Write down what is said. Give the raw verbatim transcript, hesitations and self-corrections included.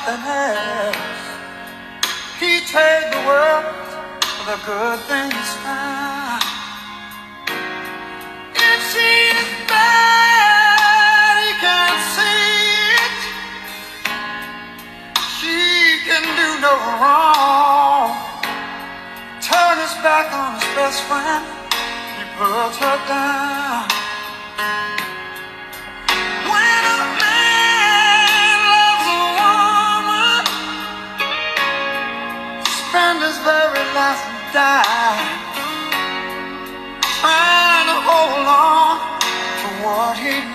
nothing else. He trade the world for the good things found. If she is bad, he can't see it. She can do no wrong. Turn his back on his best friend, he puts her down. When a man loves a woman, spend his very last dime trying to hold on to what he